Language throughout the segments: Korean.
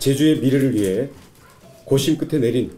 제주의 미래를 위해 고심 끝에 내린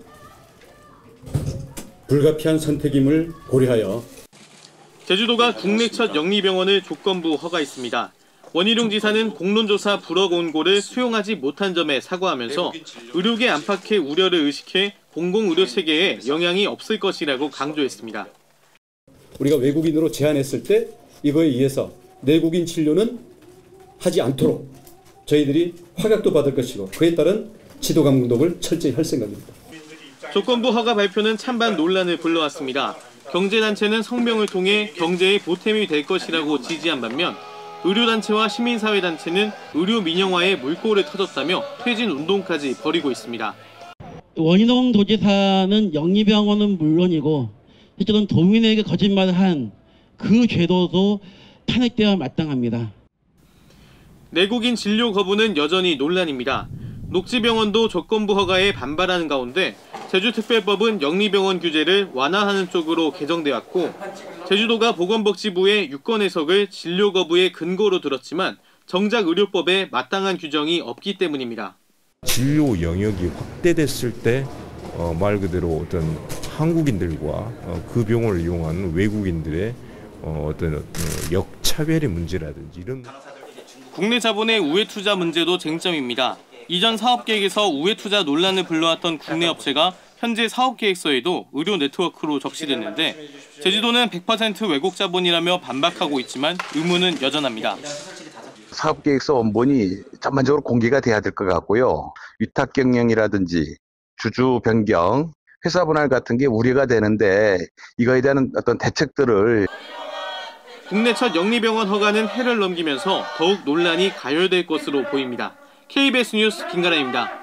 불가피한 선택임을 고려하여 제주도가 국내 첫 영리병원을 조건부 허가했습니다. 원희룡 지사는 공론조사 불허 권고를 수용하지 못한 점에 사과하면서 의료계 안팎의 우려를 의식해 공공의료체계에 영향이 없을 것이라고 강조했습니다. 우리가 외국인으로 제안했을 때 이거에 의해서 내국인 진료는 하지 않도록 저희들이 확약도 받을 것이고 그에 따른 지도 감독을 철저히 할 생각입니다. 조건부 허가 발표는 찬반 논란을 불러왔습니다. 경제단체는 성명을 통해 경제의 보탬이 될 것이라고 지지한 반면 의료단체와 시민사회단체는 의료 민영화에 물꼬를 터졌다며 퇴진 운동까지 벌이고 있습니다. 원희룡 도지사는 영리병원은 물론이고 실제로는 도민에게 거짓말을 한 그 죄도도 탄핵되어야 마땅합니다. 내국인 진료 거부는 여전히 논란입니다. 녹지병원도 조건부 허가에 반발하는 가운데 제주특별법은 영리병원 규제를 완화하는 쪽으로 개정되었고 제주도가 보건복지부의 유권 해석을 진료 거부의 근거로 들었지만 정작 의료법에 마땅한 규정이 없기 때문입니다. 진료 영역이 확대됐을 때 말 그대로 어떤 한국인들과 그 병원을 이용하는 외국인들의 어떤 역차별의 문제라든지 이런 국내 자본의 우회 투자 문제도 쟁점입니다. 이전 사업계획에서 우회 투자 논란을 불러왔던 국내 업체가 현재 사업계획서에도 의료 네트워크로 적시됐는데 제주도는 100% 외국 자본이라며 반박하고 있지만 의문은 여전합니다. 사업계획서 원본이 전반적으로 공개가 돼야 될 것 같고요. 위탁 경영이라든지 주주 변경, 회사 분할 같은 게 우려가 되는데 이거에 대한 어떤 대책들을 국내 첫 영리병원 허가는 해를 넘기면서 더욱 논란이 가열될 것으로 보입니다. KBS 뉴스 김가라입니다.